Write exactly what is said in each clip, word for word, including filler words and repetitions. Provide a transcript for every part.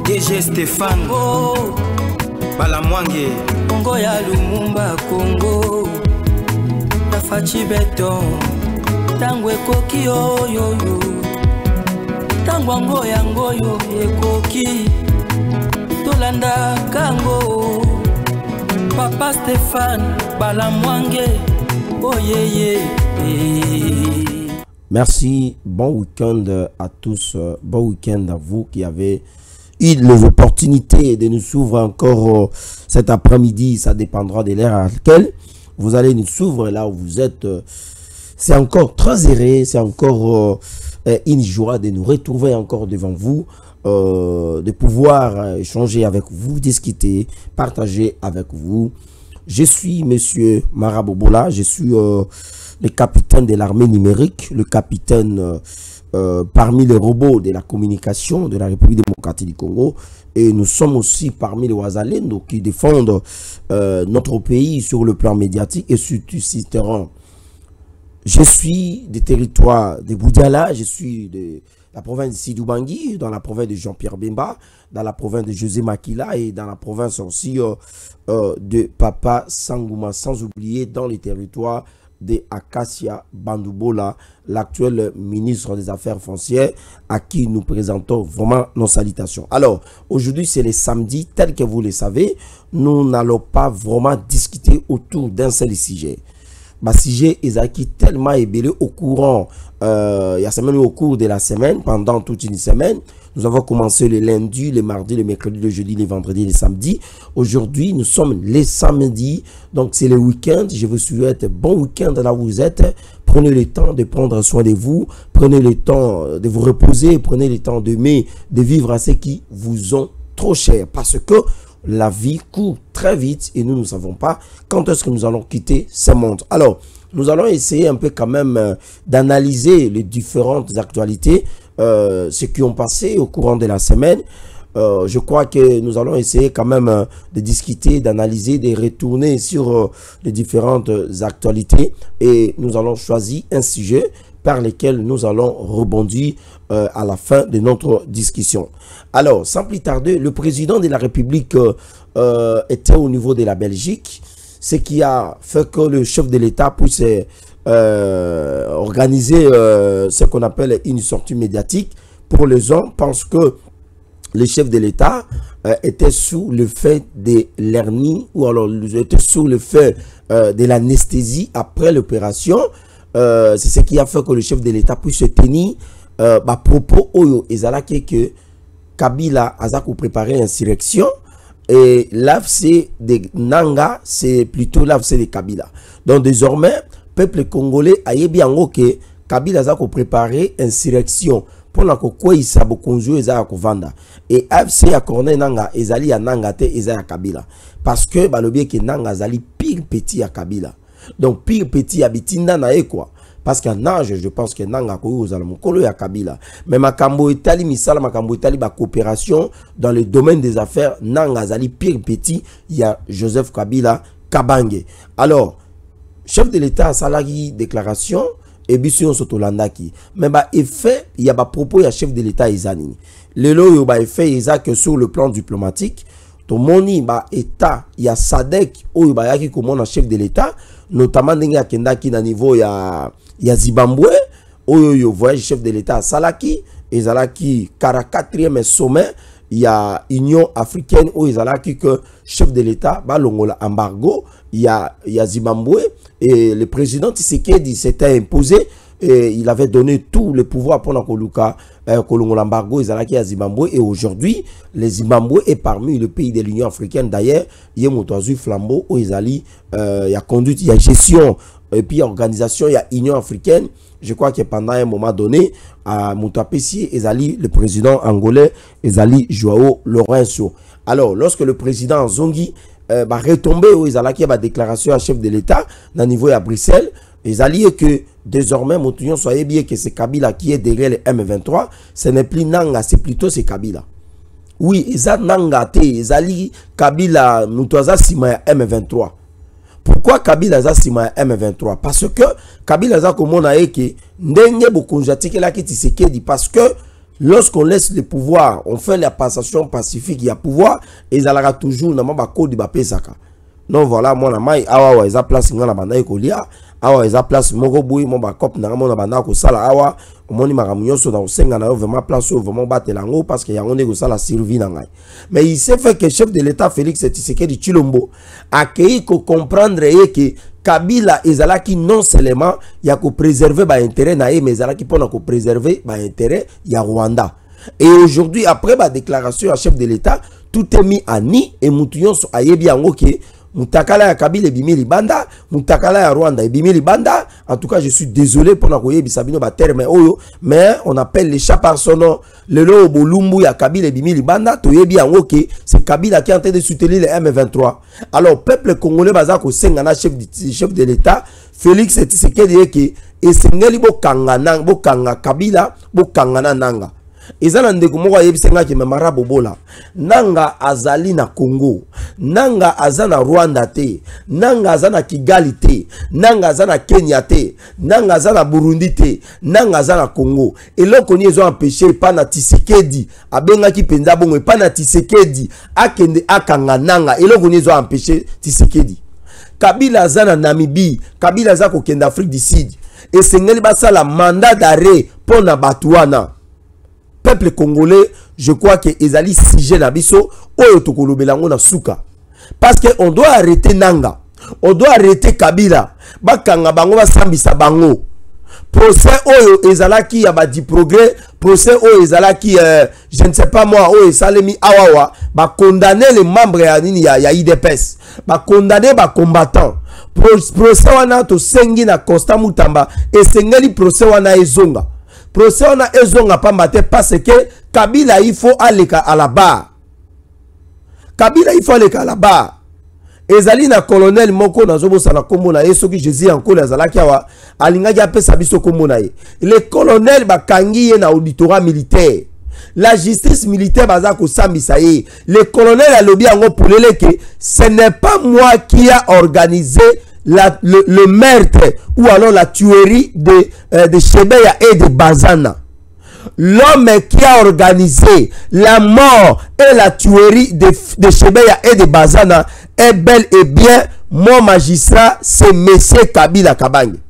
D G Stéphane oh Balamwange Congo ya Lumumba Congo la fachi beton tangwe koki yo yo yo tangwa ngo yango yo ekoki tolanda kango Papa Stéphane Balamwange oh yeah yeah. Merci, bon week-end à tous, bon week-end à vous qui avez eu l'opportunité de nous suivre encore cet après-midi. Ça dépendra de l'heure à laquelle vous allez nous suivre là où vous êtes. C'est encore très heureux, c'est encore une joie de nous retrouver encore devant vous, euh, de pouvoir échanger avec vous, discuter, partager avec vous. Je suis Monsieur Marabobola, je suis euh, le capitaine de l'armée numérique, le capitaine euh, euh, parmi les robots de la communication de la République démocratique du Congo. Et nous sommes aussi parmi les Ouazalendo qui défendent euh, notre pays sur le plan médiatique et surtout sur le terrain. Je suis des territoires de Boudiala, je suis de la province de Sidou-Bangui, dans la province de Jean-Pierre Bemba, dans la province de José Makila et dans la province aussi euh, euh, de Papa Sangouma, sans oublier dans les territoires de Acacia Bandoubola, l'actuel ministre des Affaires foncières, à qui nous présentons vraiment nos salutations. Alors, aujourd'hui, c'est le samedi, tel que vous le savez, nous n'allons pas vraiment discuter autour d'un seul sujet. Bah, sujet est tellement ébélé au courant, euh, il y a semaine au cours de la semaine, pendant toute une semaine. Nous avons commencé le lundi, le mardi, le mercredi, le jeudi, le vendredi, le samedi. Aujourd'hui, nous sommes les samedis, donc c'est le week-end. Je vous souhaite bon week-end là où vous êtes. Prenez le temps de prendre soin de vous, prenez le temps de vous reposer, prenez le temps d'aimer, de vivre à ceux qui vous ont trop cher, parce que la vie court très vite et nous ne savons pas quand est-ce que nous allons quitter ce monde. Alors, nous allons essayer un peu quand même euh, d'analyser les différentes actualités, euh, ce qui ont passé au courant de la semaine. Euh, je crois que nous allons essayer quand même euh, de discuter, d'analyser, de retourner sur euh, les différentes actualités et nous allons choisir un sujet par lesquels nous allons rebondir euh, à la fin de notre discussion. Alors, sans plus tarder, le président de la République euh, euh, était au niveau de la Belgique, ce qui a fait que le chef de l'État puisse euh, organiser euh, ce qu'on appelle une sortie médiatique pour les gens, parce que le chef de l'État euh, était sous le fait de l'hernie, ou alors était sous le fait euh, de l'anesthésie après l'opération. Euh, c'est ce qui a fait que le chef de l'État puisse se tenir euh, à propos oyo ezalaki que Kabila a préparé une insurrection et l'A F C de Nanga c'est plutôt l'A F C de Kabila. Donc désormais peuple congolais a yebi yango que Kabila a préparé une insurrection pour la quoi il s'est conjué ezala kovanda et A F C a corné Nanga ezali ya Nanga te ezali ya Kabila parce que balobi que Nanga ezali pire petit à Kabila. Donc pire petit habitinda na e quoi parce qu'en âge je pense que Nanga ko uzala mokolo ya Kabila mais makambo etali misala makambo etali ba coopération dans le domaine des affaires Nanga zali pire petit il y a Joseph Kabila Kabange. Alors chef de l'État a salagi déclaration et biso sotolandaki mais ba effet il y a ba propos ya chef de l'État ezani lelo yo ba effet ezak sur le plan diplomatique to moni ba état il y a Sadek oyo ba yaki komona chef de l'État notamment ndenge akendaki na niveau ya ya Zimbabwe oyo yo voyage chef de l'État salaki ezalaki quarante-quatrième sommet il y a Union africaine oyo ezalaki que chef de l'État ba longola embargo il y a il y a Zimbabwe et le président Tshisekedi s'était imposé et il avait donné tout le pouvoir pour la Koluka Kolongola embargo ezalaki à Zimbabwe et aujourd'hui les Zimbabwe est parmi les pays de l'Union africaine. D'ailleurs il y a motoazu flambeau où il y a conduite, il y a gestion et puis organisation, il y a Union africaine. Je crois que pendant un moment donné à Moutapessi ezali le président angolais ezali Joao Lourenço. Alors lorsque le président Zongi euh, va retomber où ezalaki ba déclaration à chef de l'État dans niveau à Bruxelles, ils alliés que désormais, Moutouillon soyez bien que c'est Kabila qui est derrière le M vingt-trois, ce n'est plus Nanga, c'est plutôt c'est Kabila. Oui, ils ont Nanga, ils alliés Kabila, Moutouaza Sima M vingt-trois. Pourquoi Kabila a Sima M vingt-trois? Parce que Kabila a comme on a que Ndenge Bokonjati qui l'a quitté Tshisekedi parce que lorsqu'on laisse le pouvoir, on fait la passation pacifique, il y a pouvoir, et ils allaient toujours dans le code de Bapesaka. Non, voilà, moi, na mai, awa, wa, eza place, nga, na banda, ekolia, awa, eza place, moko boui, mon bakop, na mon banda, ko sala, awa, moni maramunyo, so, dans senga, na yo, vraiment place, vraiment battre l'ango, parce qu'il y a un négo, ça, la survie, na ngai. Mais il s'est fait que le chef de l'État, Félix Tshisekedi Tshilombo, a accueilli, ko comprendre, et que Kabila, ezalaki non seulement, il y a ko préserver, ba intérêt, na ye, mais ezalaki, pour ko préserver, ba intérêt, il y a Rwanda. Et aujourd'hui, après ma déclaration à chef de l'État, tout est mis à ni, et Moutouyon, a yebi, en ok, Moutakala ya Kabila et Bimili Banda, Moutakala ya Rwanda et Bimili Banda. En tout cas, je suis désolé pour la koye bisabino ba terme oyo, mais on appelle les chats par son nom. Le lo bolumbu ya Kabila et Bimili Banda, toye bien ok, c'est Kabila qui est en train de soutenir les M vingt-trois. Alors peuple congolais bazako sengana chef de chef de l'État, Félix Tshisekedi que et sengeli bo kanga nang bo kanga Kabila bo kanga nanga. Ezana ndeko moko ayebisenga ke memara bobola nanga azali na Congo, nanga azana Rwanda te, nanga azana Kigali te, nanga azana Kenya te, nanga azana Burundi te, nanga azana Congo. Eloko ni ezo empêcher pa na Tshisekedi abenga ki penza bongo pa na Tshisekedi akende akanga nanga. Eloko ni ezo empêcher Tshisekedi. Kabila azana Namibie, Kabila azako kokenda Afrique du Sud. Et sengeli basala mandat d'arrêt pour na batuana. Peuple congolais, je crois que ezali sujet na biso oyo tokolobelango na suka. Parce que on doit arrêter nanga. On doit arrêter Kabila. Bakanga bango basambisa bango. Procès oyo ezalaki ya ba di progrès, procès oyo ezalaki euh, je ne sais pas moi oyo salemi awawa, ba condamner les membres ya nini ya, ya I D P S. Ba condamner ba combattants. Procès wana to sengi na Constant Mutamba et sengeli procès wana ezonga. Procès on a ezonga pambate parce que Kabila il faut aller à la barre. Kabila il faut aller à la barre. Ezali na colonel moko na zobo sala kombo na yeso ki Jésus encore la zalaki wa alinga ya pesa biso kombo na ye. Le colonel bakangi ye na auditorat militaire. La justice militaire baza ko sambisa ye. Le colonel a lobby ngo polele que ce n'est pas moi qui a organisé La, le, le meurtre ou alors la tuerie de, euh, de Chebeya et de Bazana. L'homme qui a organisé la mort et la tuerie de, de Chebeya et de Bazana est bel et bien mon magistrat, c'est monsieur Kabila Kabange.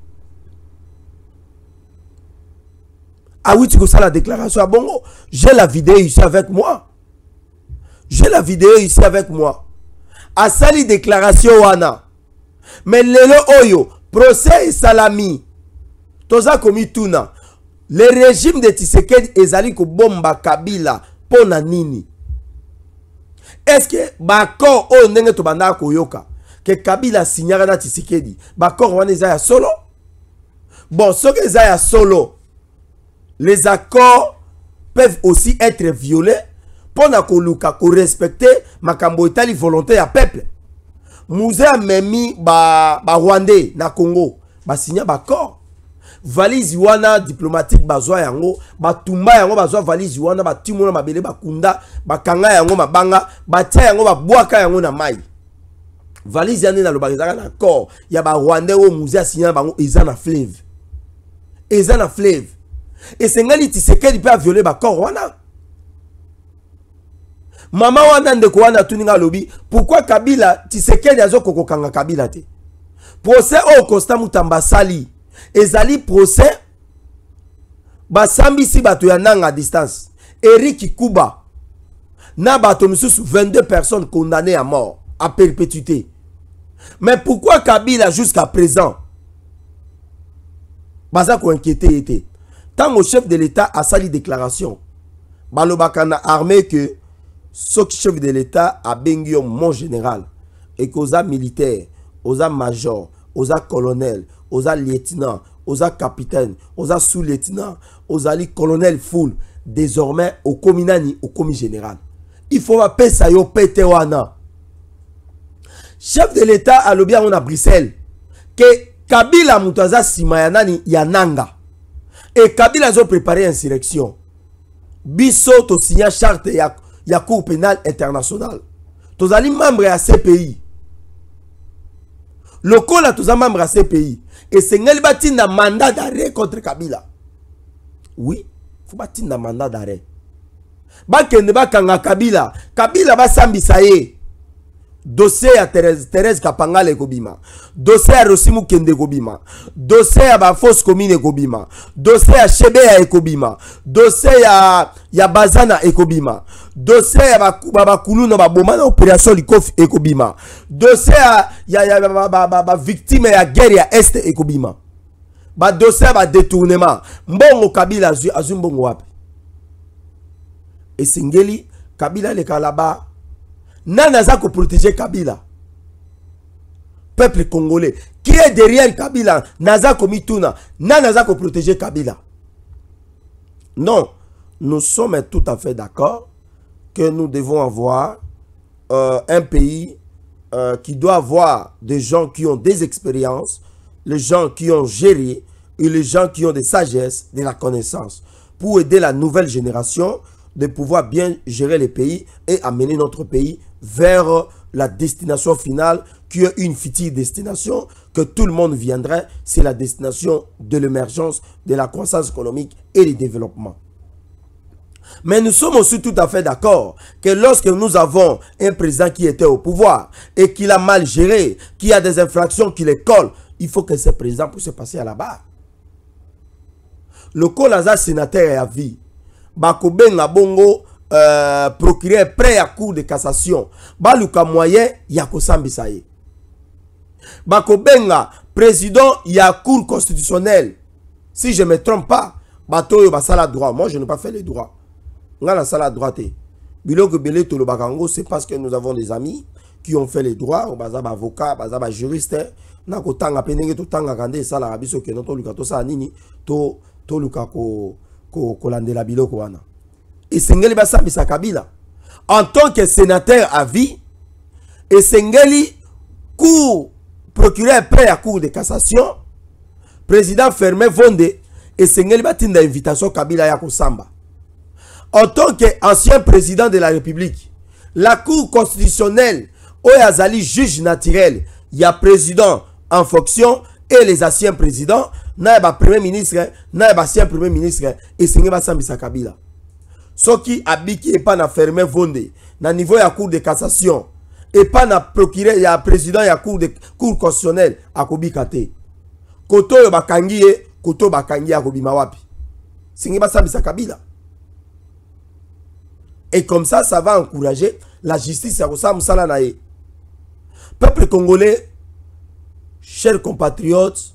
Ah oui, tu connais ça la déclaration à Bongo. J'ai la vidéo ici avec moi. J'ai la vidéo ici avec moi. À sali déclaration wana. Mais lelo oyo procès salami toza komi tuna le régime de Tshisekedi ezali ko bomba Kabila pona nini? Est-ce que bako o ndenge to banda ko yoka que Kabila signara na Tshisekedi bako wana eza ya solo? Bon, ce que eza ya solo, les accords peuvent aussi être violés pona ko luka ko respecter makambo etali volonté ya peuple. Mouzé a memi ba, ba Rwandais na Congo ba signa ba accord valise wana diplomatique bazwa yango ba tumba yango bazwa valise wana ba timona mabele ba kunda ba kanga yango mabanga ba tia yango ba bwaka yango na mai valise yana na lobakizaka na accord ya ba Rwandais o mouzé a signa bango eza na fleuve eza na fleuve et sengali Tshisekedi peut violer ba accord wana. Mama wana ndeko wana tuninga lobi pourquoi Kabila Tshisekedi azo kokokanga Kabila te? Procès au Constant Mutamba sali ezali procès basambi si bato ya nanga à distance Eric Kuba na bato misusu vingt-deux personnes condamnées à mort à perpétuité. Mais pourquoi Kabila jusqu'à présent baza ko inquiété été tant au chef de l'État a sali déclaration balobakana armée que ce chef de l'État a bengi mon général et qu'aux militaires, aux majors, aux colonels, aux lieutenants, aux capitaines, aux sous-lieutenants, aux colonels full, désormais au communani, au commis général. Il faut appeler ça yo pétéwana. Chef de l'État a lobby à Bruxelles que Kabila Moutaza Simayanani Yananga et Kabila a préparé une insurrection. Bisso to signa charte ya la Cour pénale internationale. Tous les membres à ces pays. Le col a tous les membres à ces pays. Et c'est un mandat d'arrêt contre Kabila. Oui. faut batinda mandat d'arrêt. Bakende bakanga Kabila, Kabila ba sambisa ye. Dossier à Thérèse, Thérèse Kapangale Kobima. Dossier à Rosimu Kende Kobima. Dossier à Bafos Komine Kobima. Dossier à Chebea Ekobima. Dossier à Yabazana Ekobima. Dossier à Babakulu no Baboma na opération Likof Ekobima. Dossier à ya ya ba victime ya guerre ya Est Ekobima. Ba dossier à détournement. Mbongo Kabila azumbongo wapi. Et Singeli Kabila le Kalaba. Nana za ko protéger Kabila. Peuple congolais. Qui est derrière Kabila? Naza komituna. Nana za ko protéger Kabila. Non. Nous sommes tout à fait d'accord que nous devons avoir euh, un pays euh, qui doit avoir des gens qui ont des expériences, les gens qui ont géré et les gens qui ont des sagesses, de la connaissance pour aider la nouvelle génération de pouvoir bien gérer les pays et amener notre pays vers la destination finale qui est une future destination que tout le monde viendrait, c'est la destination de l'émergence, de la croissance économique et du développement. Mais nous sommes aussi tout à fait d'accord que lorsque nous avons un président qui était au pouvoir et qui l'a mal géré, qui a des infractions qui les collent, il faut que ce président puisse passer à la barre. Le Kolaza sénateur à vie, Bakobenga Bongo, euh, procureur prêt à cour de cassation, Baluka moyen, Yako Sambisaye. Bakobenga, président, ya cour constitutionnelle. Si je ne me trompe pas, Batoyo Basala droit. Moi, je n'ai pas fait les droits. Nga la sala droite. Biloko Belé Tolo Bakango, c'est parce que nous avons des amis qui ont fait les droits, Bazab avocat, Bazab juriste. Nako tanga penenge to tanga kande sala rabiso ke noto luka to sa nini to to luka ko ko kolandela biloko wana. Et Sengeli Basambisa Kabila en tant que sénateur à vie et Sengeli cour procureur prêt à cour de cassation président Fermé Vonde et Sengeli batinda invitation Kabila ya Kosamba. En tant qu'ancien président de la République, la Cour constitutionnelle, Oyazali juge naturel, il y a président en fonction et les anciens présidents, naïba premier ministre, naïba ancien premier ministre, et Sengeba Sambisa Kabila. Ce qui habite et pas na fermé Vonde, na niveau de la Cour de cassation, et pas na procureur, il y a président, il y a Cour de Cour constitutionnelle à Kobikate. Koto Yobakangi, Koto Bakangi à Kobimawapi. Sengeba Sambisa Kabila. Et comme ça, ça va encourager la justice. Peuple congolais, chers compatriotes,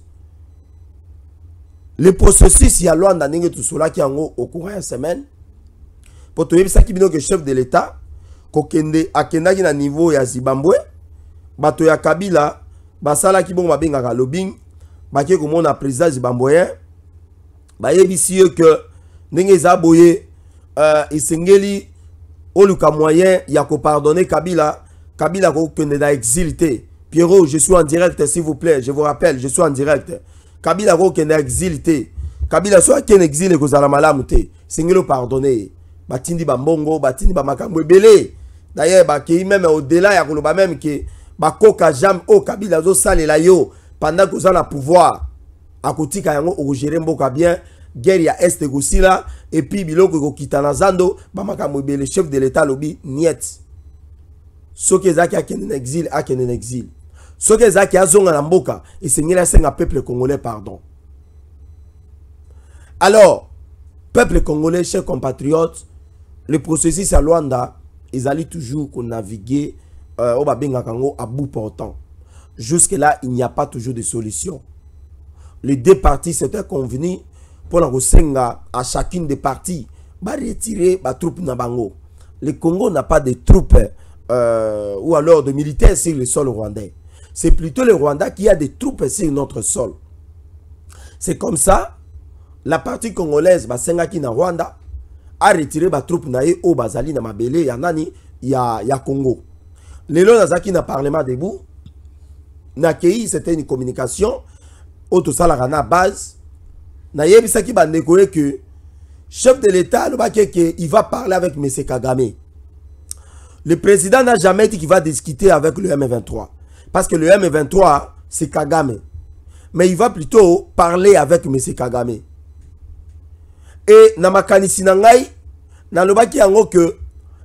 le processus y a loin d'année tout cela qui est au cours de la semaine. Pour tout ça qui est le chef de l'État, kokende akendaki na niveau ya Zimbabwe, bato ya Kabila, basala ki bon babengaka lobbying, baké ko mona président zimbabwéen, ba yebisi que ndenge za boye euh isengeli Oluka moyen, il y a qu'à pardonner Kabila. Kabila est dans exilité. Pierrot, je suis en direct, s'il vous plaît. Je vous rappelle, je suis en direct. Kabila est dans exilité. Kabila soit qui est en exil et que malamute. Singelo pardonner. Batindi bambongo, batindi bamakambo belé. D'ailleurs, baki même au-delà, il y a que même que bakoka jam au Kabila zo sale la yo pendant que vous avez le pouvoir. À côté kayango au gérer mboka bien. Guerre ya Est Gosila et puis biloko ko kitana zando bamaka le chef de l'état lobby niet. Ce que zaki a en exil a en exil. Ce que zaki a zonga na mboka et seigneur senga peuple congolais pardon. Alors peuple congolais chers compatriotes, le processus à Luanda ils allaient toujours qu'on naviguer euh, au babenga kango à bout portant. Jusque là il n'y a pas toujours de solution. Les deux parties s'étaient convenus pour la Rosenga à chacune des parties va retirer les troupes Nabango. Le Congo n'a pas de troupes euh, ou alors de militaires sur le sol rwandais. C'est plutôt le Rwanda qui a des troupes sur notre sol. C'est comme ça, la partie congolaise Basenga qui na Rwanda a retiré les troupes naé au Bazali na Mabele ya nani ya ya Congo. Le long nazaki na parlement debout na kei c'était une communication auto salarana base. Naïe qui va négocier que chef de l'État il va parler avec M. Kagame. Le président n'a jamais dit qu'il va discuter avec le M vingt-trois. Parce que le M vingt-trois, c'est Kagame. Mais il va plutôt parler avec M. Kagame. Et na makanisi na ngai na lobaki yango que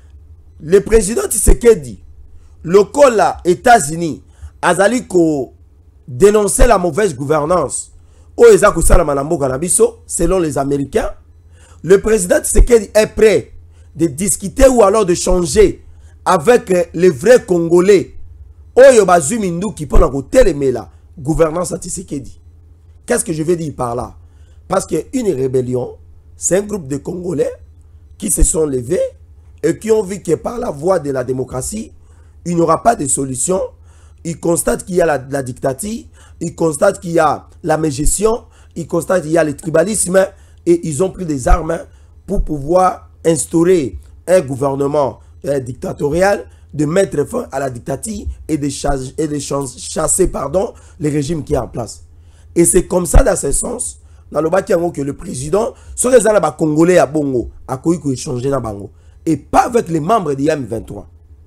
le président Tshisekedi lokola États-Unis azali ko dénoncer la mauvaise gouvernance o eza ko sala na mboka na biso selon les Américains. Le président Tshisekedi est prêt de discuter ou alors de changer avec les vrais Congolais. Oyo bazumi nduki pona ko telemela gouvernance à Tshisekedi. Qu'est-ce que je veux dire par là? Parce qu'une rébellion, c'est un groupe de Congolais qui se sont levés et qui ont vu que par la voie de la démocratie, il n'y aura pas de solution. Ils constatent qu'il y a la, la dictature, ils constatent qu'il y a la mégestion, ils constatent qu'il y a le tribalisme et ils ont pris des armes pour pouvoir instaurer un gouvernement euh, dictatorial, de mettre fin à la dictature et de, chasser, et de chasser pardon, le régime qui est en place. Et c'est comme ça, dans ce sens, dans le bas que le président, sur les gens congolais à Bongo, a pu échanger dans Bango. Et pas avec les membres de M vingt-trois.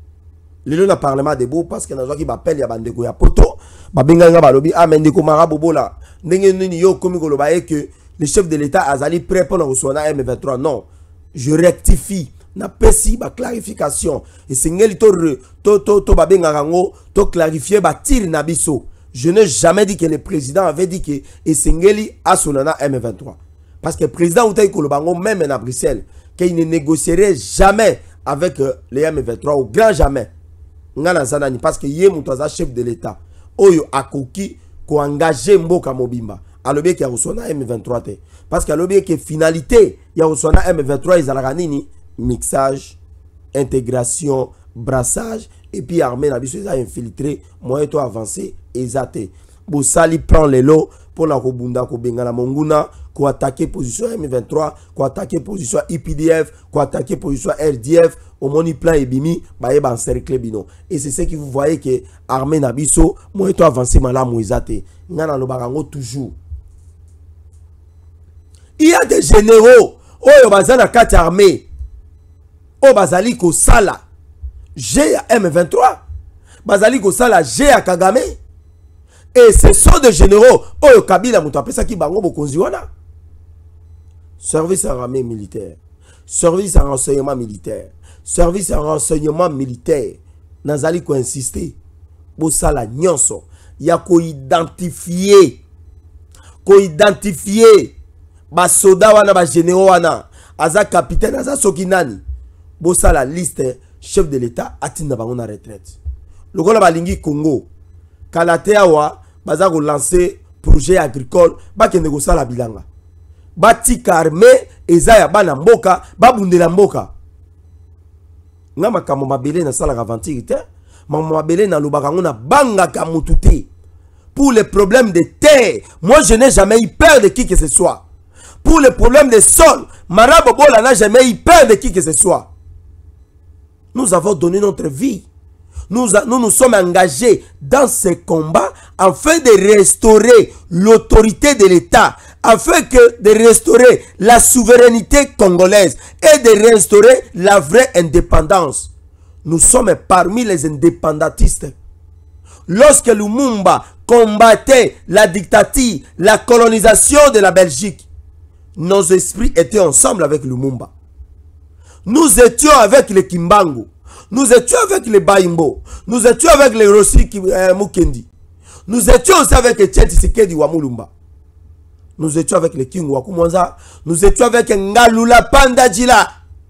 Le lieu n'a parlement de beau parce que dans qui m'appelle ya bandeko ya poto, ba benganga ba lobi ah mendeko marabobo la. Ndenge nini yo komi ko lobaye que le chef de l'État azali prêt pour recevoir M vingt-trois. Non, je rectifie. Na pesi ba clarification. Et c'est ngeli to to to to ba benganga ngo to clarifier ba tir na biso. Je n'ai jamais dit que le président avait dit que Esengeli a sonana M vingt-trois. Parce que le président Outaï Kolobango, même à Bruxelles, qu'il ne négocierait jamais avec euh, les M vingt-trois, au grand jamais. Parce que yé moutaza chef de l'État. Oyo akoki ko engagé Mboka Mobimba. Alobi qui a reçu M vingt-trois. Parce que alobi que finalité, il y a reçu M vingt-trois, ils ont mixage, intégration, brassage, et puis armée, la biso a infiltré, moyen to avancé, exaté. Bosali prend les lots pour la Kobunda, Kobenga la Monguna, ko attaquer position M vingt-trois, ko attaquer position I P D F, ko attaquer position R D F, au moni plan et bimi, ba yeba encercler bino. Et c'est ce que vous voyez que armée na biso, moyen to avancé, malamu exaté. Ngana lo barango toujours. Il y a des généraux, oh yo bazana quatre armées, oh bazali ko sala. G à M vingt-trois, Bazali Gosala G à Kagame, et ce sont des généraux. Oh, Kabila Moutapé, ça qui bango bokonziwana. Service à armée militaire, service à renseignement militaire, service à renseignement militaire. Nazali ko insister. Bosala nyonso. Ya ko identifier, ko identifier. Ba soda wana ba généraux wana. Aza capitaine, aza sokinani. Bosala liste. Chef de l'État a tinda bango na retraite. Le Gola balingi Congo, Kalateawa, baza ko lancer projet agricole, ba kende ko sala bilanga. Ba tika armée ezaya bana mboka, ba bundela mboka. Nga makambo mabele na sala aventure te, makambo mabele na lobaka ngona banga ka mututé. Pour les problèmes de terre, moi je n'ai jamais eu peur de qui que ce soit. Pour les problèmes de sol, Marabobola n'a jamais eu peur de qui que ce soit. Nous avons donné notre vie. Nous, a, nous nous sommes engagés dans ce combat afin de restaurer l'autorité de l'État, afin que de restaurer la souveraineté congolaise et de restaurer la vraie indépendance. Nous sommes parmi les indépendantistes. Lorsque Lumumba combattait la dictature, la colonisation de la Belgique, nos esprits étaient ensemble avec Lumumba. Nous étions avec les Kimbangu, nous étions avec les Baimbo, nous étions avec les Rossi euh, Mukendi, nous étions aussi avec les Tshisekedi Wamulumba, nous étions avec les King Wakumonza, nous étions avec Ngalula Pandadjila.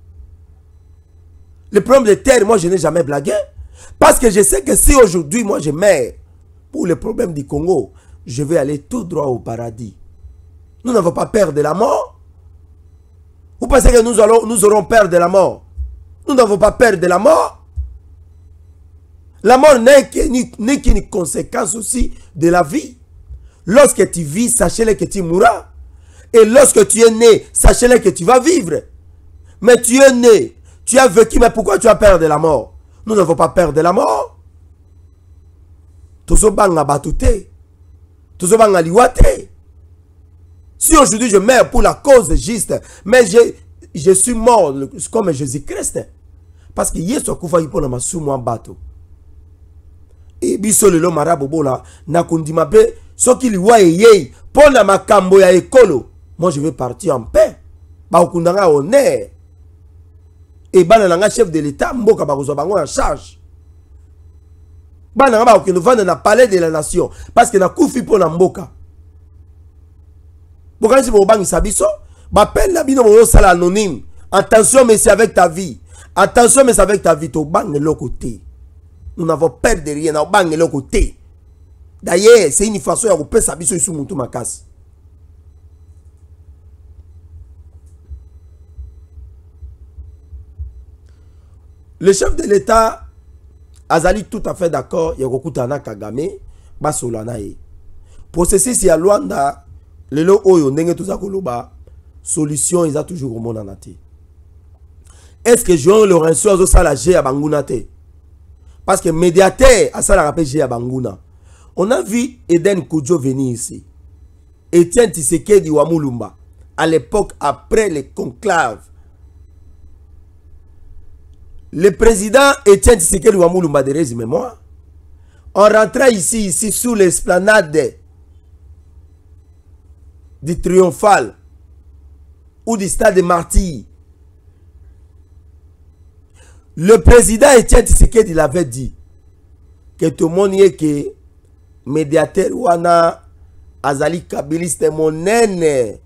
Le problème de terre, moi je n'ai jamais blagué, parce que je sais que si aujourd'hui moi je meurs pour les problèmes du Congo, je vais aller tout droit au paradis. Nous n'avons pas peur de la mort. Vous pensez que nous, allons, nous aurons peur de la mort? Nous n'avons pas peur de la mort. La mort n'est qu'une conséquence aussi de la vie. Lorsque tu vis, sachez-le que tu mourras. Et lorsque tu es né, sachez-le que tu vas vivre. Mais tu es né, tu as vécu, mais pourquoi tu as peur de la mort? Nous n'avons pas peur de la mort. Tozobanga batute. Tozobanga liwate. Si aujourd'hui je meurs pour la cause juste, mais je, je suis mort comme Jésus-Christ. Parce que Yesu akufa pour ma soumou en bateau. Et biso lelo marabobola na kundima be soki liwa yei pour la makambo ya ekolo. Moi je vais partir en paix. ba okundanga honneur et bana nanga chef de l'état mboka ba kozwa bango en charge bana nga ba okendo vanda na palais de la nation parce que na kufi po na mboka bokanisi bo bangi sabiso ba peine na bino bo sala anonyme. Attention mais c'est avec ta vie, attention mais c'est avec ta vie. To bang le côté, nous n'avons peur de rien, na bang le côté. D'ailleurs c'est une façon ya couper sabiso sur mutu makasi. Le chef de l'État azali tout à fait d'accord ya kokutana Kagame basolana ye. Processus ya Luanda lelo oyo ndenge tuza koloba solution ils a toujours mon anati. Est-ce que Jean Lorenzo a sala G à Banguna te? Parce que médiateur a sala rappel G à Banguna. On a vu Eden Koudjo venir ici. Etienne Tshisekedi wa Mulumba à l'époque après les conclaves. Le président Etienne Tshisekedi wa Mulumba de résumé moi. On rentrait ici ici sous l'esplanade du Triomphal ou du stade de Martyrs. Le président Etienne Tshisekedi il avait dit que tout le monde est que médiateur wana azali kabiliste monene.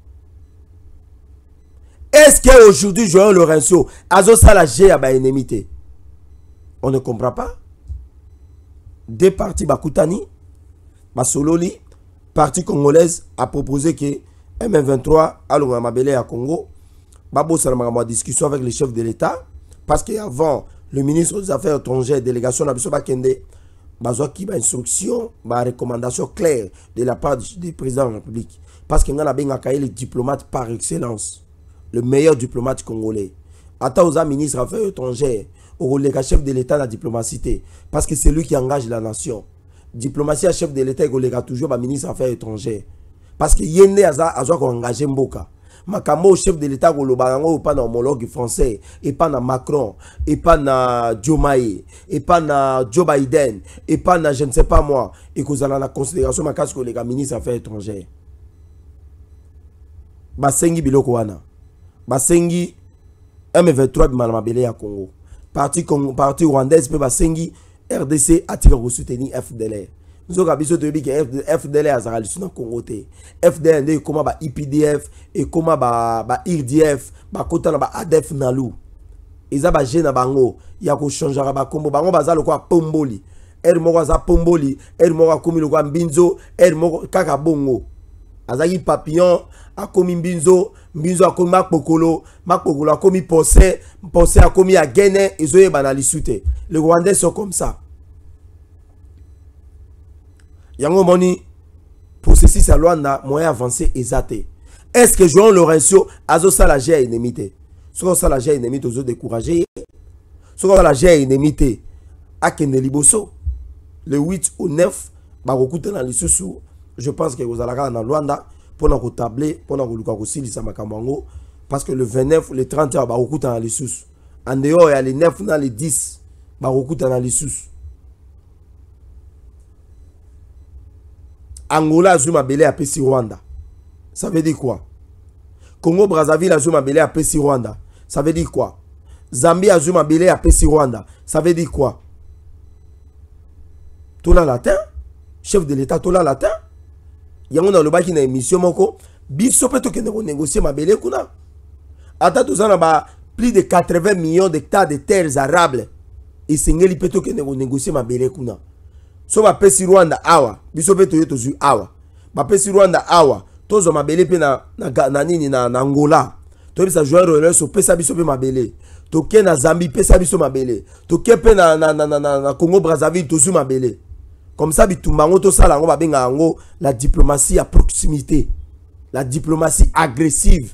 Est-ce qu'aujourd'hui Joël Lorenzo azo salagé à ba ennemité? On ne comprend pas. Deux partis bakutani basololi parti congolaise a proposé que M vingt-trois à Mabele à Congo babo salama discussion avec le chef de l'État. Parce qu'avant, le ministre des Affaires étrangères, délégation Nabisoba Kende, bazo qui ba instruction, ba recommandation claire de la part du président de la République. Parce qu'il y a le diplomate par excellence, le meilleur diplomate congolais. Attends aux ministres des Affaires étrangères, au chef de l'État la diplomatie, parce que c'est lui qui engage la nation. Diplomatie à chef de l'État, il y toujours le ministre des Affaires étrangères. Parce qu'il y a engagé Mboka. Makambo chef de l'État ou pas na homologue français et pas na Macron et pas na Diomaye et pas na Joe Biden et pas na je ne sais pas moi et que vous avez la considération makas que les ministres des Affaires étrangères basengi biloko wana basengi M vingt-trois bimalama ya Congo parti Congo parti rwandaise pe basengi R D C a tiré pour soutenir F D L R. Nous avons dit que F D L R a été Congo. F D L R comment ba I P D F et comment ba ba I R D F ba kota na ba A D F nalu. Ils a ba gena bango ya ko changera ba kombo bango bazalo kwa pomboli. Er moko za pomboli, er moko komi lo kwa mbinzo, er moko kaka bongo. Azaki papillon akomi mbinzo, mbinzo akomi makpokolo, makpokolo akomi posé, posé akomi agene, ezoye banali sute. Les Rwandais sont comme ça. Yango moni processus à Luanda moyen avancé exacté. Est-ce que João Lourenço azo salagé à enemité? Soit salagé à enemité aux autres découragés. Soit salagé à enemité à Kende Liboso. Le huit au neuf, barokuta na lisusu. Je pense que vous allez dans Luanda pour nous tabler, pour nous luka kosili sa makambango. Parce que le vingt-neuf, le trente, barokuta na lisusu. En dehors, il y a les neuf, dans les dix, barokuta na lisusu. Angola Azuma Belé à Pessi Rwanda. Ça veut dire quoi? Congo Brazzaville Azuma Belé à Pessi Rwanda. Ça veut dire quoi? Zambie Azuma Belé à Pessi Rwanda. Ça veut dire quoi? Tola latin? Chef de l'État Tola latin? Yango na loba ki na émission moko. Biso peto ke nego négocier ma Belé kuna. Ata tozana ba plus de quatre-vingts millions d'hectares de terres arables. Et sengeli peto ke nego négocier ma Belé kuna. So ba pesi Rwanda awa biso pe to yeto zu awa ba pesi Rwanda awa tozo mabele pe na na, na nini na, na Angola to bisa joueur relais so pesa biso pe mabele to ke na Zambie pesa biso mabele to ke pe na na na, na, na, na Congo Brazzaville to zu mabele comme ça bitumba ngo to sala ngo ba benga ngo la diplomatie à proximité, la diplomatie agressive.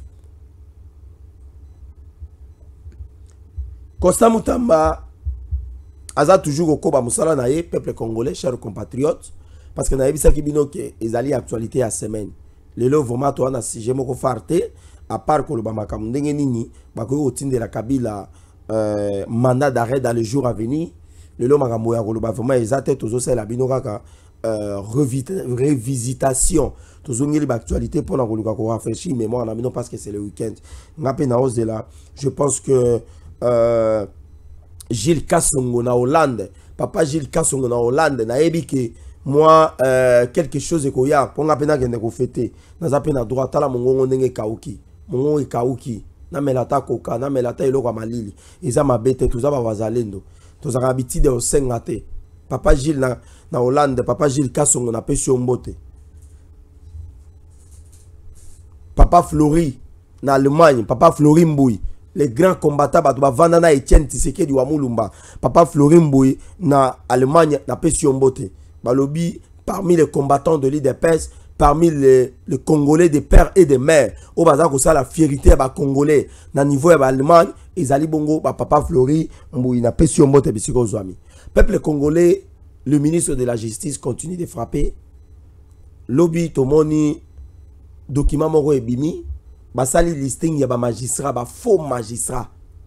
Costa Mutamba Aza toujours au Koba Moussala naye, peuple congolais, chers compatriotes, parce que naye bisa kibino ke ezali actualité à semaine. Lelo vraiment to ana sujet moko farte à part ko lobama kamundenge nini bako otinde la Kabila euh, mandat d'arrêt dans les jours à venir Le lo makambo ya koloba vraiment ezate tozo sala bino kaka euh, révisitation. Tozo ngeli ba actualité pour na koluka ko rafraîchir mémoire na bino parce que c'est le week-end. Ngape na hausse de là. Je pense que euh, Gilles Kassongo na Hollande, papa Gilles Kassongo na Hollande na yebi que moi euh, quelque chose ko ya pour ngape na kende ko fêter. Na zape na droit la mongongo ndenge kauki. Mongongo e kauki. Na melata koka na melata eloko malili. Eza mabete tuza ba wazalendo. Tous les habitudes au Sengate. Papa Gilles na, na Hollande, Papa Gilles Kassongo na pêché au Mbote. Papa Flori na Allemagne, Papa Flori Mbouy. Les grands combattants, bah, Vandana Etienne Tshisekedi wa Mulumba. Papa Flori Mbouy na Allemagne na pêché au Mbote. Balobi, parmi les combattants de l'I D P S, parmi les, les Congolais des pères et des mères, au bazar que ça la fierté bah Congolais, na niveau de l'Allemagne, ils allaient bongo bah Papa Flori, mbou na pession mbote bisiko zoami. Peuple congolais, le ministre de la Justice continue de frapper. Lobby tomoni document moro ebimi, bah sali listing ya ba magistrat, bah faux magistrat.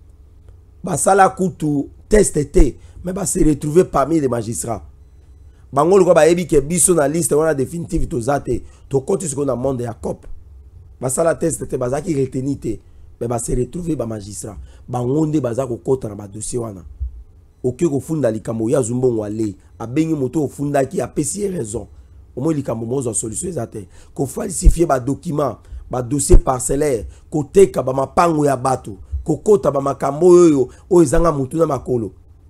Bah sala kutu test été, mais bah se retrouver parmi les magistrats. Bango le ba ebi ke biso na liste wana définitive to zate to konti ce qu'on a monde ya cop basala test te bazaki retenite mais ba se retrouver ba magistrat bango nde bazako kota na ba dossier wana oke ko funda likambo ya zumbongo ale abengi moto ofunda ki apesi raison au moins likambo mozo solution zate ko falsifier ba document ba dossier parcellaire ko teka ba mapango ya bato ko kota ba makambo oyo o ezanga mutu na makolo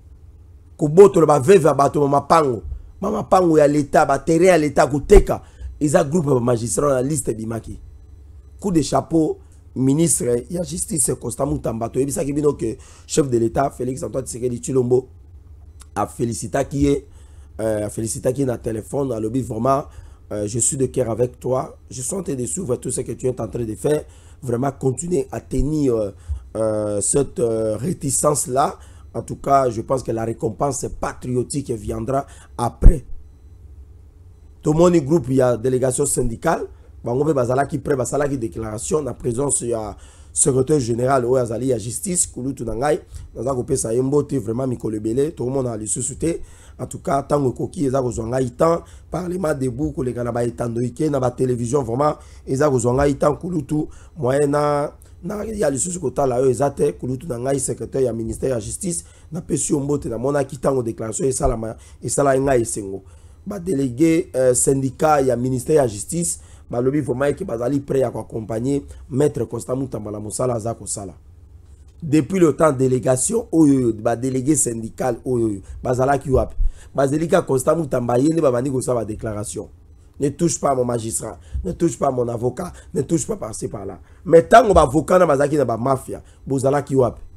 ko boto ba veve bato ba mapango mama pango ya l'état ba terrain à l'état kuteka ils a groupe de magistrats dans la liste bimaki coup de chapeau ministre ya justice Constant Mutamba to ebisa kibino que chef de l'état Félix Antoine Tshisekedi Tshilombo a félicité qui est euh, a félicité qui est dans téléphone à lobby vraiment euh, je suis de cœur avec toi, je suis en train de suivre tout ce que tu es en train de faire, vraiment continuer à tenir euh, euh, cette euh, réticence là. En tout cas, je pense que la récompense patriotique viendra après. Tout le monde groupe, il y a délégation syndicale. On va qui prend la déclaration en présence il y a secrétaire général ou Azali à justice Koulou Tunangai. Dans un groupe ça yembote vraiment Mikolo Belé. Tout le monde a le soucité. En tout cas, tant que Koki ils a besoin d'aitan parlement debout que les Canaba étant doiké na ba télévision vraiment ils a besoin d'aitan Koulou tout moyena. Il y a le souci que là eux exact Kulutu Nangai secrétaire ya ministère de la justice na pesi ombote na mona kitango déclaration et ça la et ça la ngai sengo ba délégué euh, syndicat ya ministère de la justice ba lobby vraiment que bazali prêt à accompagner maître Constant Mutamba la mosala za ko sala depuis le temps délégation oyo ba délégué syndical oyo bazala ki wap bazalika Constant Mutamba yene ba bandi ko sa ba déclaration. Ne touche pas à mon magistrat, ne touche pas à mon avocat, ne touche pas par-ci par-là. Mais tant que l'avocat n'a pas de mafia, vous allez qui wap.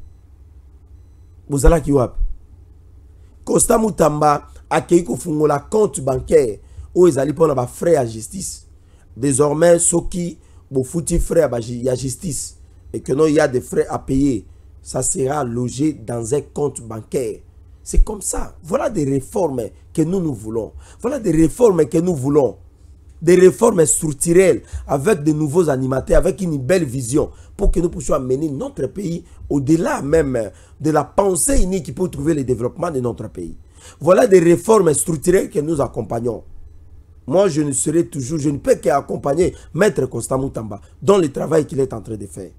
Vous allez qui wap. Constant Mutamba a créé la compte bancaire où ils allaient prendre des frais à justice. Désormais, ceux qui ont foutu frais à la justice et que non, il y a des frais à payer, ça sera logé dans un compte bancaire. C'est comme ça. Voilà des réformes que nous nous voulons. Voilà des réformes que nous voulons. Des réformes structurelles avec de nouveaux animateurs, avec une belle vision pour que nous puissions amener notre pays au-delà même de la pensée unique pour trouver le développement de notre pays. Voilà des réformes structurelles que nous accompagnons. Moi, je ne serai toujours, je ne peux qu'accompagner Maître Constant Mutamba dans le travail qu'il est en train de faire.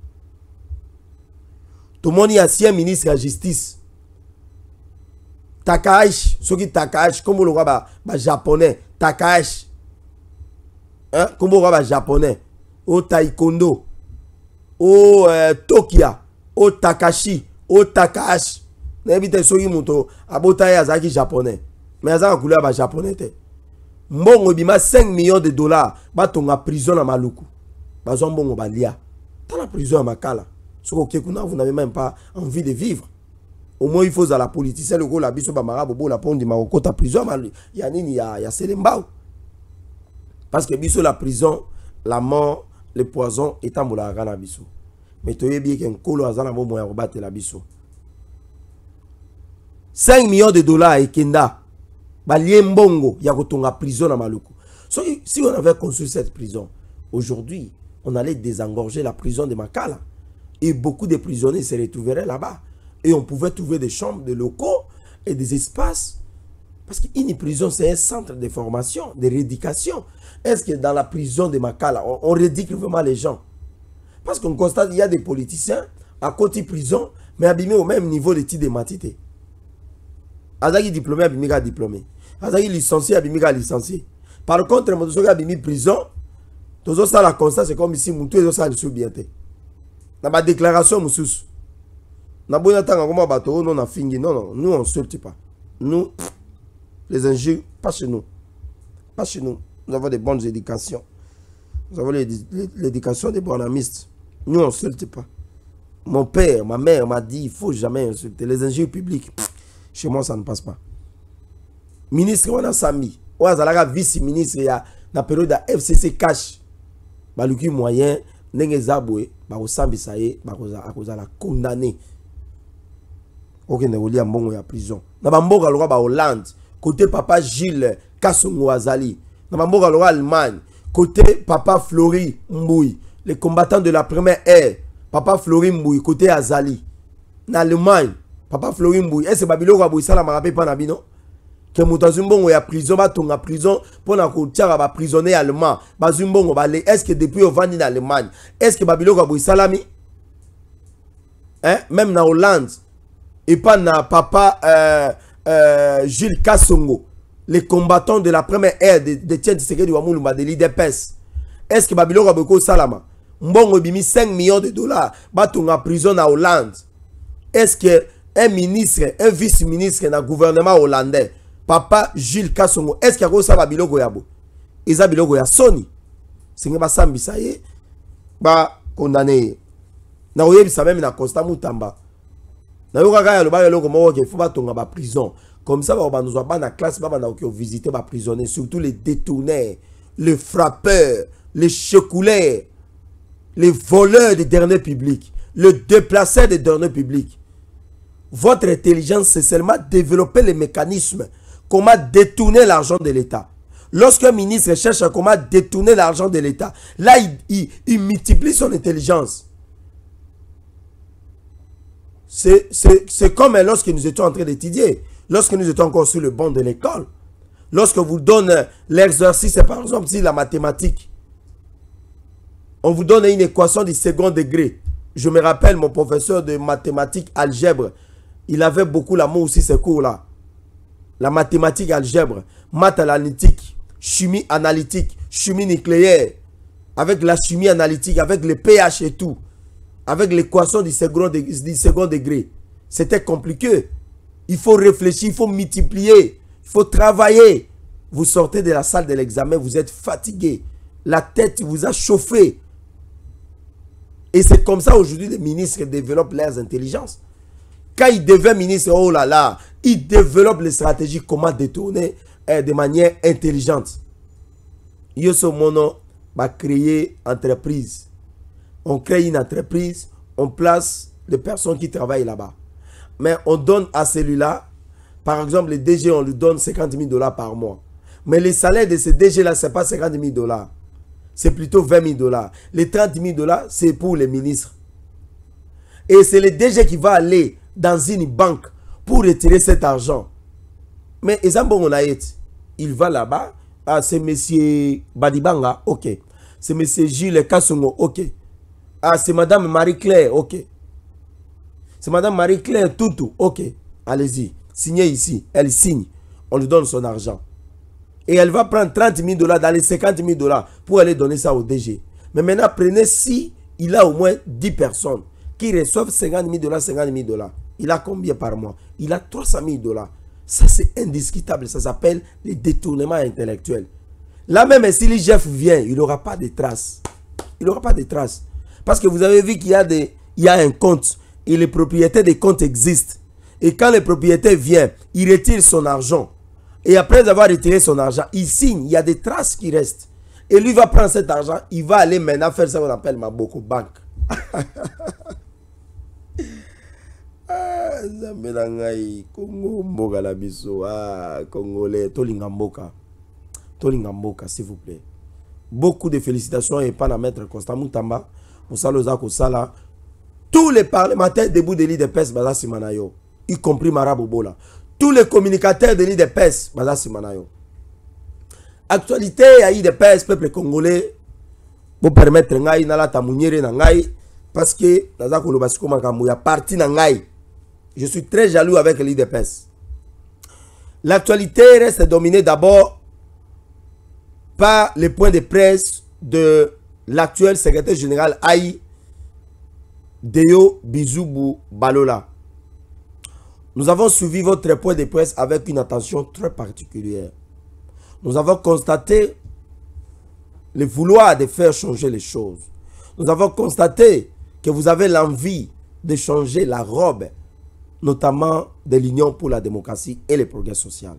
Tout le monde est ancien ministre de la Justice. Takahashi, ceux qui Takahashi, comme le roi japonais, Takahashi. Hein? Comme le roi japonais, au taekwondo, au euh, Tokia, au Takashi, au Takahashi. N'habite ceux qui montent à Botaï Azaki japonais. Mais Azaki couleur ba japonais. Mbongo bima cinq millions de dollars. Ba tonga prison à Maluku. Ba zombongo ba lia. Dans la prison à Makala. Ce que vous n'avez même pas envie de vivre. Au moins il faut à la politique. Le gros la biso ba marabobo la pont de Maroko ta prison. Il y a nini, il y a, il y a Selembao. Parce que biso la prison, la mort, le poison est en moula la biso. Mais tu es bien qu'un colo a zana momo ya rebattre la biso. cinq millions de dollars et Kenda. Balie mbongo ya kotonga prison à Maluku. So, si on avait construit cette prison, aujourd'hui, on allait désengorger la prison de Makala. Et beaucoup de prisonniers se retrouveraient là-bas. Et on pouvait trouver des chambres, des locaux, et des espaces. Parce qu'une prison, c'est un centre de formation, de rééducation. Est-ce que dans la prison de Makala, on, on rééduque vraiment les gens? Parce qu'on constate qu'il y a des politiciens à côté prison, mais abîmés au même niveau de titre de matité. Azaki diplômé, abîmé, diplômé. Azaki licencié, abîmé, licencié. Par contre, mon dossier abîmé prison, tout ça, la constat, c'est comme ici, mon tout est ça, le sous-bienté. Dans ma déclaration, mon sous. Dans bon temps, comment bateau, non, on a fini. Non, non, nous, on ne sortit pas. Nous, les injures, pas chez nous. Pas chez nous. Nous avons des bonnes éducations. Nous avons l'éducation des bonamistes. Nous, on ne sortit pas. Mon père, ma mère m'a dit, il ne faut jamais insulter. Les injures publiques, chez moi, ça ne passe pas. Ministre, on a Sami. On a vice-ministre, il y a la période de F C C cash. Baluki moyen, n'engé zaboué, bah au sambi ça y est, bah à cause la condamné. Ok, ne voulait mbongo ya prison. Na bamboka loi ba Hollande, côté papa Gilles Kassongo Azali. Na bamboka loi Allemagne, côté papa Flori Mbouy, les combattants de la première ère, papa Flori Mbouy, côté Azali. Na Allemagne, papa Flori Mbouy, est-ce que Babylone a bouillé ça la marapé pas nabino? Que Moutazumbongo ya prison, ba tonga prison pour na koutiara ba prisonnier allemand. Bazumbongo ba le est-ce que depuis au vandi en Allemagne, est-ce que Babylone a bouillé salami? Hein, même na Hollande et pas na papa euh, euh, Gilles Kassongo, les combattants de la première ère de de Tiens Tshisekedi de Wamulumba de l'I D P S. Est-ce que Babylone a bouillé salama? Mbongo bimi cinq millions de dollars ba tonga prison na Hollande. Est-ce que un ministre, un vice-ministre dans le gouvernement hollandais, papa Gilles Kassongo, est-ce qu'il y a ça va bilogo yabo? Ils ont bilogo ya Sony. C'est que sambi ça y est, ba condamné. Na oyebi ça même na Costa Mutamba. Na yoka kaya lo ba yelo ko mo ke faut ba tonga ba prison. Comme ça ba nous ba na classe ba ba na ko visiter ba prisonniers, surtout les détourneurs, les frappeurs, les checouleurs, les voleurs des derniers publics, le déplaceur des derniers publics. Votre intelligence, c'est seulement développer les mécanismes. Comment détourner l'argent de l'État. Lorsqu'un ministre cherche à comment détourner l'argent de l'État, là, il, il, il multiplie son intelligence. C'est comme lorsque nous étions en train d'étudier, lorsque nous étions encore sur le banc de l'école, lorsque vous donne l'exercice, par exemple, si la mathématique, on vous donne une équation du second degré. Je me rappelle, mon professeur de mathématiques algèbre, il avait beaucoup l'amour aussi ces cours-là. La mathématique algèbre, maths analytique, chimie analytique, chimie nucléaire, avec la chimie analytique, avec le pH et tout, avec l'équation du second, du second degré. C'était compliqué. Il faut réfléchir, il faut multiplier, il faut travailler. Vous sortez de la salle de l'examen, vous êtes fatigué. La tête vous a chauffé. Et c'est comme ça aujourd'hui les ministres développent leurs intelligences. Quand il devient ministre, oh là là, il développe les stratégies comment détourner eh, de manière intelligente. Yoso Mono va créer entreprise. On crée une entreprise, on place les personnes qui travaillent là-bas. Mais on donne à celui-là, par exemple, le D G, on lui donne cinquante mille dollars par mois. Mais le salaire de ce D G-là, ce n'est pas cinquante mille dollars. C'est plutôt vingt mille dollars. Les trente mille dollars, c'est pour les ministres. Et c'est le D G qui va aller dans une banque pour retirer cet argent. Mais il va là-bas. Ah, c'est monsieur Badibanga, ok. C'est monsieur Gilles Kassongo, ok. Ah, c'est madame Marie-Claire, ok. C'est madame Marie-Claire Toutou, ok. Allez-y, signez ici. Elle signe. On lui donne son argent. Et elle va prendre trente mille dollars dans les cinquante mille dollars pour aller donner ça au D G. Mais maintenant, prenez si il a au moins dix personnes qui reçoivent cinquante mille dollars, cinquante mille dollars. Il a combien par mois? Il a trois cent mille dollars. Ça, c'est indiscutable. Ça s'appelle les détournements intellectuels. Là même, si le chef vient, il n'aura pas de traces. Il n'aura pas de traces. Parce que vous avez vu qu'il y a des, il y a un compte. Et les propriétaires des comptes existent. Et quand le propriétaire vient, il retire son argent. Et après avoir retiré son argent, il signe. Il y a des traces qui restent. Et lui va prendre cet argent. Il va aller maintenant faire ça qu'on appelle Maboko Bank. Ah, Congo Mboka la biso. Ah, Congolais, Tolinga Mboka. Tolinga Mboka, s'il vous plaît. Beaucoup de félicitations et pas la maître Constant Moutamba. Pour ça, le Sala. Tous les parlementaires debout de l'île de P E S, y compris Marabobola. tous les communicateurs de l'I D P S, Baza Simanayo. Actualité, il y a l'I D P S, peuple congolais, pour permettre ngai na la tamuniere na ngai, parce que naza kolobasiko makambo ya parti na ngai. Je suis très jaloux avec l'I D P S. L'actualité reste dominée d'abord par les points de presse de l'actuel secrétaire général Aïe Deo Bizoubou Balola. Nous avons suivi votre point de presse avec une attention très particulière. Nous avons constaté le vouloir de faire changer les choses. Nous avons constaté que vous avez l'envie de changer la robe, notamment de l'Union pour la démocratie et le progrès social.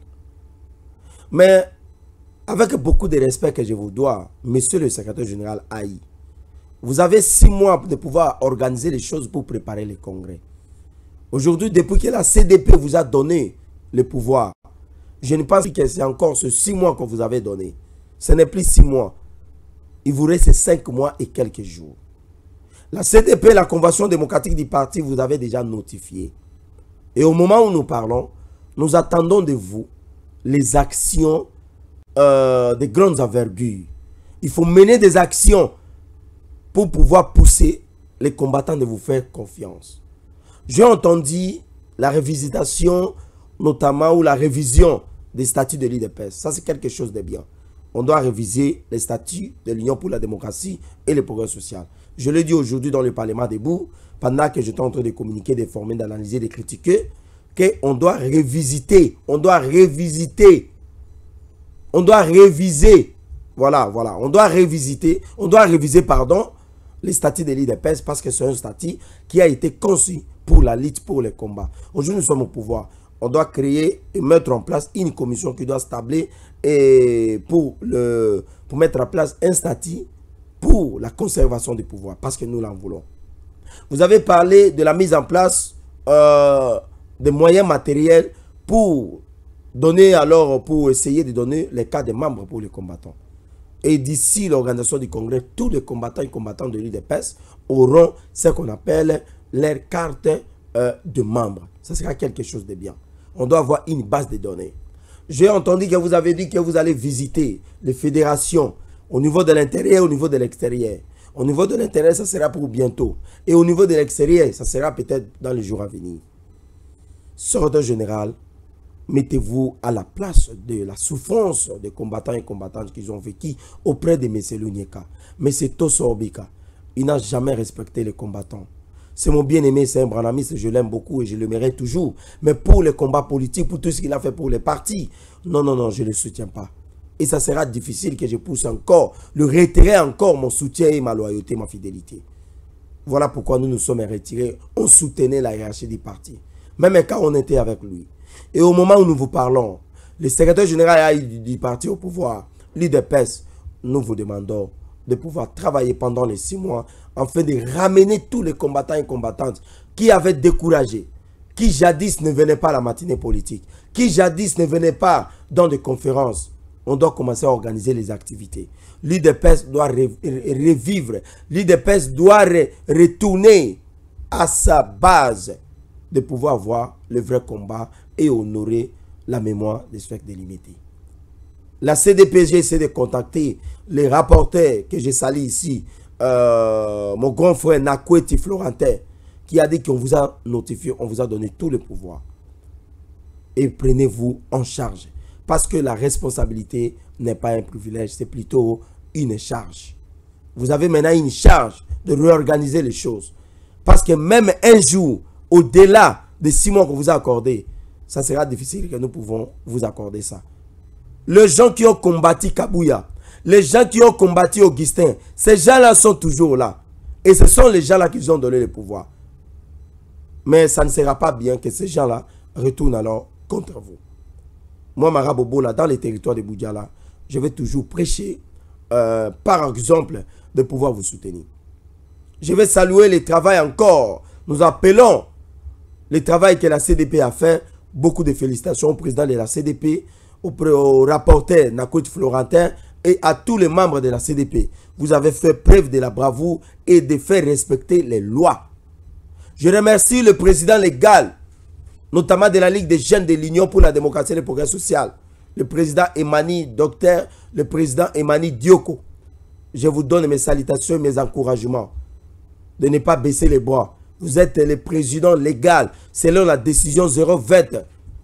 Mais avec beaucoup de respect que je vous dois, monsieur le secrétaire général Aïe, vous avez six mois de pouvoir organiser les choses pour préparer le congrès. Aujourd'hui, depuis que la C D P vous a donné le pouvoir, je ne pense que c'est encore ce six mois que vous avez donné. Ce n'est plus six mois. Il vous reste cinq mois et quelques jours. La C D P, la Convention démocratique du parti, vous avez déjà notifié. Et au moment où nous parlons, nous attendons de vous les actions euh, de grandes envergures. Il faut mener des actions pour pouvoir pousser les combattants de vous faire confiance. J'ai entendu la révisitation, notamment, ou la révision des statuts de l'I D P S. Ça, c'est quelque chose de bien. On doit réviser les statuts de l'Union pour la démocratie et le progrès social. Je l'ai dit aujourd'hui dans le Parlement debout, pendant que j'étais en train de communiquer, d'informer, d'analyser, de critiquer, qu'on doit révisiter, on doit révisiter, on doit réviser, voilà, voilà, on doit révisiter, on doit réviser, pardon, les statuts de l'I D P S parce que c'est un statut qui a été conçu pour la lutte, pour les combats. Aujourd'hui, nous sommes au pouvoir. On doit créer et mettre en place une commission qui doit stabler et pour, le, pour mettre en place un statut pour la conservation du pouvoir parce que nous l'en voulons. Vous avez parlé de la mise en place euh, des moyens matériels pour donner alors, pour essayer de donner les cas des membres pour les combattants. Et d'ici l'organisation du congrès, tous les combattants et combattants de l'I D P S auront ce qu'on appelle leur carte euh, de membres. Ça sera quelque chose de bien. On doit avoir une base de données. J'ai entendu que vous avez dit que vous allez visiter les fédérations au niveau de l'intérieur et au niveau de l'extérieur. Au niveau de l'intérieur, ça sera pour bientôt. Et au niveau de l'extérieur, ça sera peut-être dans les jours à venir. Secrétaire général, mettez-vous à la place de la souffrance des combattants et combattantes qu'ils ont vécu auprès de M. Lunyeka. M. Toso Obika, il n'a jamais respecté les combattants. C'est mon bien-aimé, c'est un branamiste, je l'aime beaucoup et je le mérite toujours. Mais pour les combats politiques, pour tout ce qu'il a fait pour les partis, non, non, non, je ne le soutiens pas. Et ça sera difficile que je pousse encore, le retirer encore mon soutien et ma loyauté, ma fidélité. Voilà pourquoi nous nous sommes retirés. On soutenait la hiérarchie du parti. Même quand on était avec lui. Et au moment où nous vous parlons, le secrétaire général du, du parti au pouvoir, l'I D P S, nous vous demandons de pouvoir travailler pendant les six mois afin de ramener tous les combattants et combattantes qui avaient découragé, qui jadis ne venaient pas à la matinée politique, qui jadis ne venaient pas dans des conférences. On doit commencer à organiser les activités. L'I D P S doit revivre, l'I D P S doit re retourner à sa base de pouvoir voir le vrai combat et honorer la mémoire des spectres délimités. La C D P G essaie de contacter les rapporteurs que j'ai salis ici, euh, mon grand frère Nakweti Florentin, qui a dit qu'on vous a notifié, on vous a donné tout le pouvoir. Et prenez-vous en charge. Parce que la responsabilité n'est pas un privilège, c'est plutôt une charge. Vous avez maintenant une charge de réorganiser les choses. Parce que même un jour, au-delà des six mois qu'on vous a accordé, ça sera difficile que nous pouvons vous accorder ça. Les gens qui ont combattu Kabouya, les gens qui ont combattu Augustin, ces gens-là sont toujours là. Et ce sont les gens-là qui vous ont donné le pouvoir. Mais ça ne sera pas bien que ces gens-là retournent alors contre vous. Moi, Marabobo, là, dans les territoires de Boudjala, je vais toujours prêcher, euh, par exemple, de pouvoir vous soutenir. Je vais saluer le travail encore. Nous appelons le travail que la C D P a fait. Beaucoup de félicitations au président de la C D P, au, au rapporteur Nakweti Florentin et à tous les membres de la C D P. Vous avez fait preuve de la bravoure et de faire respecter les lois. Je remercie le président légal notamment de la Ligue des jeunes de l'Union pour la démocratie et le progrès social, le président Emani, docteur, le président Emani Dioko. Je vous donne mes salutations et mes encouragements de ne pas baisser les bras. Vous êtes le président légal selon la décision zéro vingt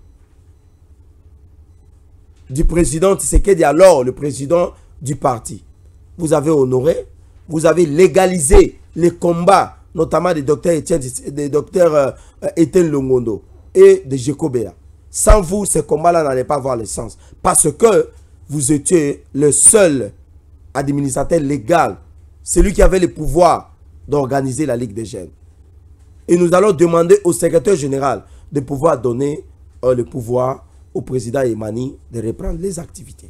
du président Tshisekedi, alors le président du parti. Vous avez honoré, vous avez légalisé les combats, notamment des docteurs Etienne, des docteurs euh, Etienne Longondo et de Jekobea. Sans vous, ces combats-là n'allaient pas avoir le sens. Parce que vous étiez le seul administrateur légal, celui qui avait le pouvoir d'organiser la Ligue des jeunes. Et nous allons demander au secrétaire général de pouvoir donner euh, le pouvoir au président Emani de reprendre les activités.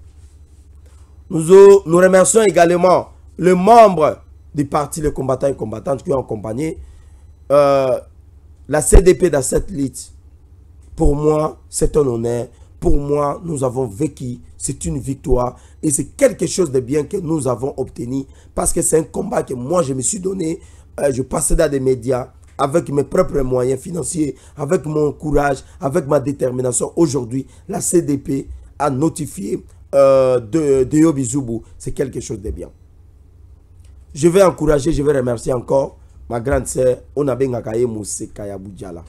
Nous, nous remercions également les membres du parti Les Combattants et Combattantes qui ont accompagné euh, la C D P dans cette lutte. Pour moi, c'est un honneur. Pour moi, nous avons vécu. C'est une victoire. Et c'est quelque chose de bien que nous avons obtenu. Parce que c'est un combat que moi, je me suis donné. Euh, je passais dans des médias avec mes propres moyens financiers, avec mon courage, avec ma détermination. Aujourd'hui, la C D P a notifié euh, de, de Yobizubu. C'est quelque chose de bien. Je vais encourager, je vais remercier encore ma grande sœur Onabengakaye Mosekaya Boudjala.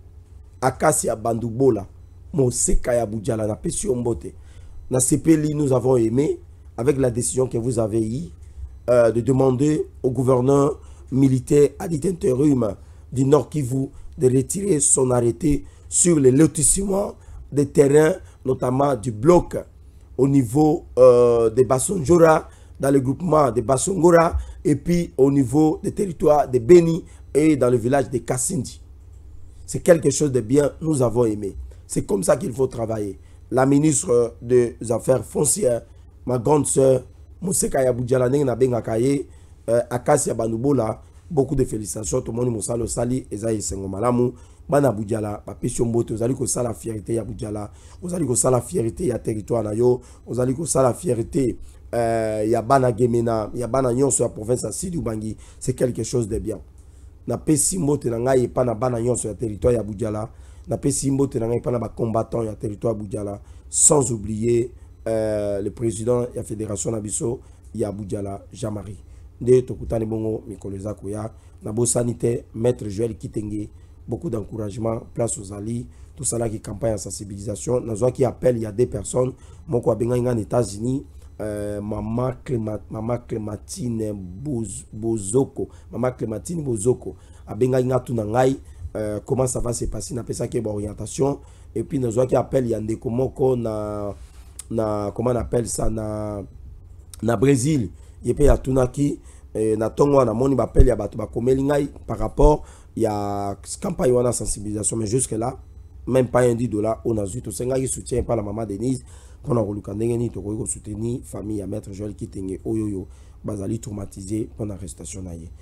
Akasia Bandoubola Mosekaya Boudjala na pesi ombote. Na C P L I, nous avons aimé avec la décision que vous avez eue euh, de demander au gouverneur militaire à l'intérim du Nord Kivu de retirer son arrêté sur le lotissement des terrains, notamment du bloc au niveau euh, de Bassonjora, dans le groupement de Bassongora, et puis au niveau des territoires de Beni et dans le village de Kassindi. C'est quelque chose de bien, nous avons aimé. C'est comme ça qu'il faut travailler. La ministre des Affaires foncières, ma grande sœur, Mosekaya Boudjala Nengabengakaye, Akasia Bandoubola, beaucoup de félicitations. Tout le monde Moussalo Sali, Ezaïe Sengomalamu, Bana Boudjala, Papession Bote, vous allez que ça la fierté à Boudjala, vous allez que ça la fierté à territoire Nayo, vous allez que ça la fierté. Il y a Bana Gemena, il y a Bana Nyon sur la province à Sidi Ubangi, c'est quelque chose de bien. Na pesi mbote na ngai pa na Bana Nyon sur le territoire ya Boudjala, na pesi mbote na ngai pa na ba combattant ya territoire Boudjala, sans oublier euh, le président de la fédération Nabiso ya Boudjala, Jean-Marie. De Tokutani Bongo, Mikoleza Koya, Nabo Sanité, Maître Joël Kitenge, beaucoup d'encouragement, place aux alliés, tout ça là qui campagne en sensibilisation. Nazo qui appelle, il y a des personnes, mon quoi benga en États-Unis. Euh, Maman Clément, Maman Clémentine Boz, Bozoko, Maman Clémentine Bozoko, Abenga Ingatu Nangai, euh, comment ça va se passer, n'a pas ça qui est orientation, et puis nous avons qui appelle Yande Komoko na na comment on appelle ça na na Brésil, et puis ya Tunaki, na Tongo na moni appelle ya batu ba komelingai par rapport ya campagne wana sensibilisation, mais jusque là même pas un dix dollars on a eu tout ça qui soutient pas la maman Denise. Pour nous soutenir famille à Maître Joël Kitenge Oyoyo bazali traumatisé pendant l'arrestation.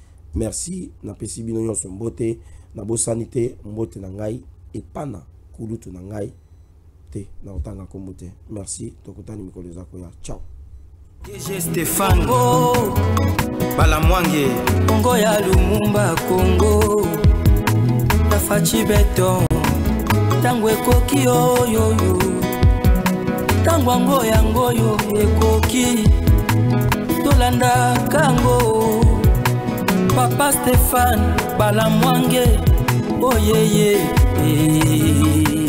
Merci na pesi bino nyonso mbote na bo sanité mbote na ngai et pana kulutu na ngai te na otanga kombote. Merci tokutani Mikoleza Koya. Ciao. D J Stéphane oh, Balamwange Congo ya Lumumba Congo la fachi beton tangwe koki oyoyo Tangwango yango yo ekoki Tolanda kango Papa Stéphane Balamwange oh yeah yeah